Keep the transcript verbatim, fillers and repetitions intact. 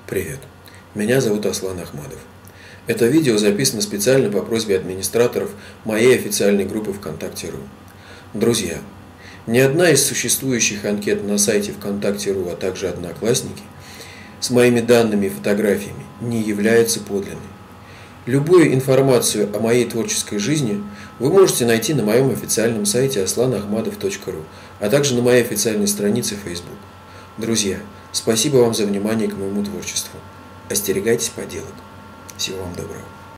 Привет, меня зовут Аслан Ахмадов. Это видео записано специально по просьбе администраторов моей официальной группы ВКонтакте.ру. Друзья, ни одна из существующих анкет на сайте ВКонтакте.ру, а также Одноклассники, с моими данными и фотографиями не является подлинной. Любую информацию о моей творческой жизни вы можете найти на моем официальном сайте аслан ахмадов точка ру, а также на моей официальной странице Facebook. Друзья, спасибо вам за внимание к моему творчеству. Остерегайтесь подделок. Всего вам доброго.